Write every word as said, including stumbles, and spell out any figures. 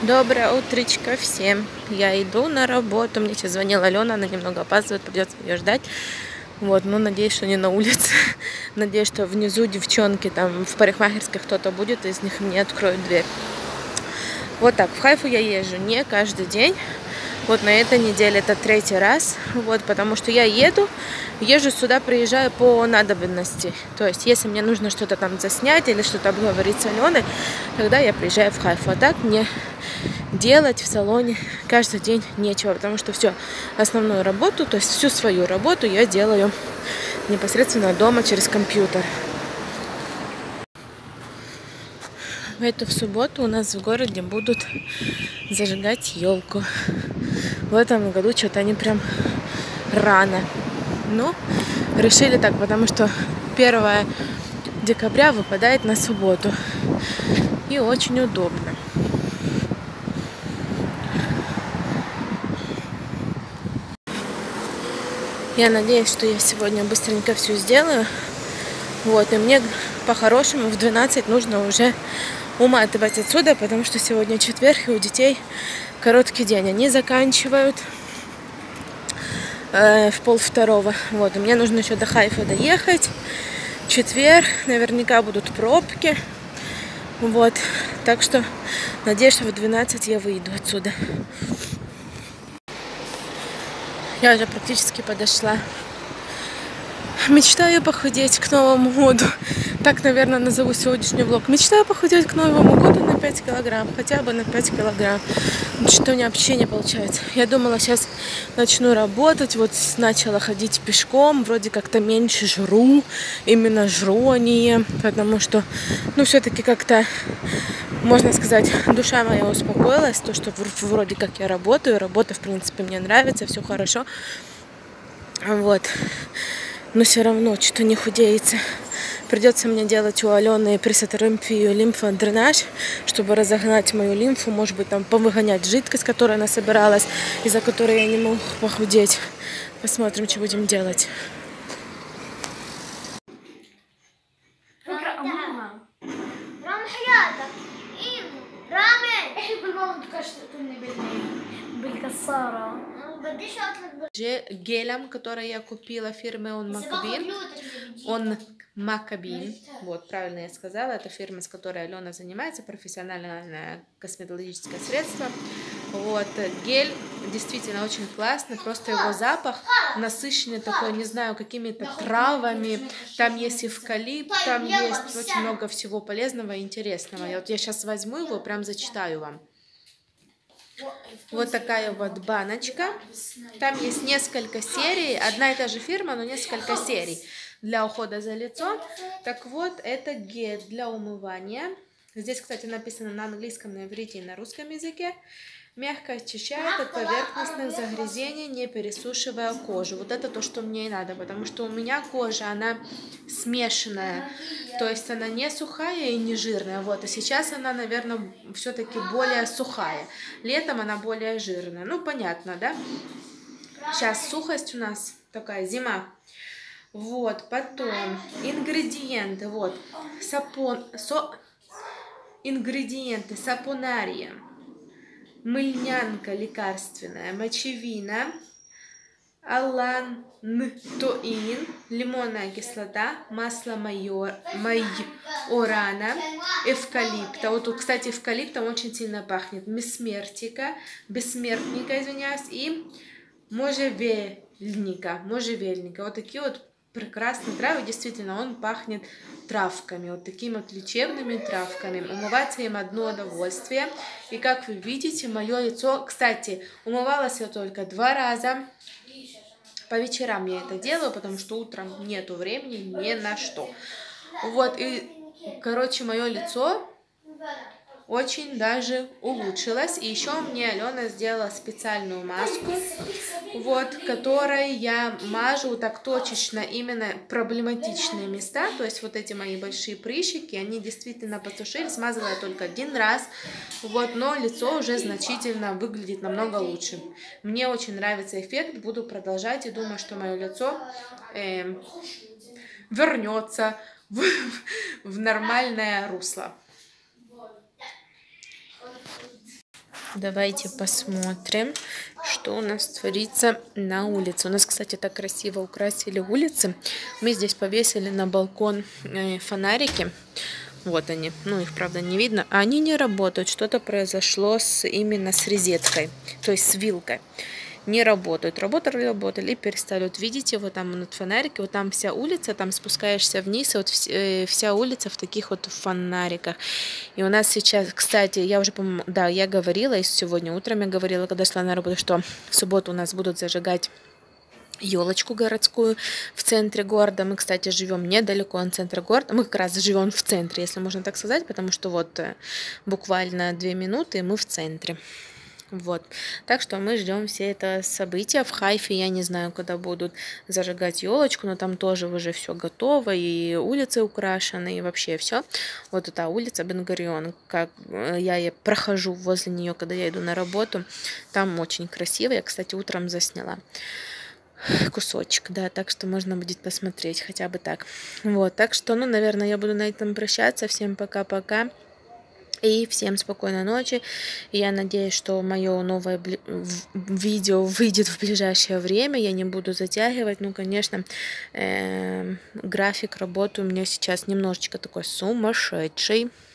Доброе утречко всем. Я иду на работу. Мне сейчас звонила Алена, она немного опаздывает, придется ее ждать. Вот, ну, надеюсь, что не на улице. Надеюсь, что внизу девчонки, там, в парикмахерской кто-то будет, и из них мне откроют дверь. Вот так, в Хайфу я езжу не каждый день. Вот на этой неделе это третий раз. Вот, потому что я еду, езжу сюда, приезжаю по надобности. То есть, если мне нужно что-то там заснять или что-то обговорить с Аленой, тогда я приезжаю в Хайфу. А так мне делать в салоне каждый день нечего, потому что все, основную работу, то есть всю свою работу я делаю непосредственно дома через компьютер. В эту в субботу у нас в городе будут зажигать елку. В этом году что-то они прям рано. Ну, решили так, потому что первое декабря выпадает на субботу. И очень удобно. Я надеюсь, что я сегодня быстренько все сделаю. Вот, и мне по-хорошему в двенадцать нужно уже уматывать отсюда, потому что сегодня четверг, и у детей короткий день. Они заканчивают э, в полвторого. Вот, и мне нужно еще до Хайфа доехать. Четверг, наверняка будут пробки. Вот, так что надеюсь, что в двенадцать я выйду отсюда. Я уже практически подошла. Мечтаю похудеть к Новому году. Так, наверное, назову сегодняшний влог. Мечтаю похудеть к Новому году на пять килограмм. Хотя бы на пять килограмм. Что у меня вообще не получается. Я думала, сейчас начну работать. Вот начала ходить пешком. Вроде как-то меньше жру. Именно жру, а не ем. Потому что, ну, все-таки как-то, можно сказать, душа моя успокоилась. То, что вроде как я работаю. Работа, в принципе, мне нравится. Все хорошо. Вот. Но все равно что-то не худеется. Придется мне делать у Алены пресотерапию лимфодренаж, чтобы разогнать мою лимфу, может быть, там повыгонять жидкость, которую она собиралась, из-за которой я не могу похудеть. Посмотрим, что будем делать. Гелем, который я купила фирмы Он Макабин. Он Макабин. Вот, правильно я сказала. Это фирма, с которой Алена занимается. Профессиональное косметологическое средство. Вот, гель действительно очень классный. Просто его запах насыщенный такой, не знаю, какими-то травами. Там есть эвкалипт, там есть очень много всего полезного и интересного. И вот я сейчас возьму его, прям зачитаю вам. Вот такая вот баночка. Там есть несколько серий. Одна и та же фирма, но несколько серий для ухода за лицом. Так вот, это гель для умывания. Здесь, кстати, написано на английском, на иврите и на русском языке. Мягко очищает от поверхностных загрязнений, не пересушивая кожу. Вот это то, что мне и надо, потому что у меня кожа, она смешанная. То есть она не сухая и не жирная. Вот, и сейчас она, наверное, все-таки более сухая. Летом она более жирная. Ну, понятно, да? Сейчас сухость у нас такая, зима. Вот, потом ингредиенты. Вот, сапон, со, ингредиенты, сапонария. Мыльнянка лекарственная, мочевина, алантоин, лимонная кислота, масло майор, майорана, эвкалипта. Вот тут, кстати, эвкалиптом очень сильно пахнет. Бессмертика, бессмертника, извиняюсь, и можжевельника, можжевельника. Вот такие вот прекрасные травы. Действительно, он пахнет травками, вот такими вот лечебными травками. Умываться им одно удовольствие. И как вы видите, мое лицо, кстати, умывалась я только два раза. По вечерам я это делаю, потому что утром нету времени ни на что. Вот, и, короче, мое лицо очень даже улучшилось. И еще мне Алена сделала специальную маску, вот, которой я мажу так точечно именно проблематичные места. То есть вот эти мои большие прыщики, они действительно подсушили. Смазала я только один раз, вот, но лицо уже значительно выглядит намного лучше. Мне очень нравится эффект, буду продолжать и думаю, что мое лицо э, вернется в, в нормальное русло. Давайте посмотрим, что у нас творится на улице. У нас, кстати, так красиво украсили улицы. Мы здесь повесили на балкон фонарики. Вот они. Ну, их, правда, не видно. Они не работают. Что-то произошло с, именно с розеткой, то есть с вилкой. Не работают. Работали, работали и перестали. Вот видите, вот там вот фонарики, вот там вся улица, там спускаешься вниз, и вот вся улица в таких вот фонариках. И у нас сейчас, кстати, я уже, по-моему, да, я говорила, и сегодня утром я говорила, когда шла на работу, что в субботу у нас будут зажигать елочку городскую в центре города. Мы, кстати, живем недалеко от центра города. Мы как раз живем в центре, если можно так сказать, потому что вот буквально две минуты, и мы в центре. Вот, так что мы ждем все это события. В Хайфе я не знаю, когда будут зажигать елочку, но там тоже уже все готово, и улицы украшены, и вообще все. Вот эта улица Бен-Гурион, как я прохожу возле нее, когда я иду на работу, там очень красиво. Я, кстати, утром засняла кусочек, да, так что можно будет посмотреть хотя бы так. Вот, так что, ну, наверное, я буду на этом прощаться. Всем пока-пока. И всем спокойной ночи. Я надеюсь, что мое новое видео выйдет в ближайшее время. Я не буду затягивать. Ну, конечно, э-э, график работы у меня сейчас немножечко такой сумасшедший.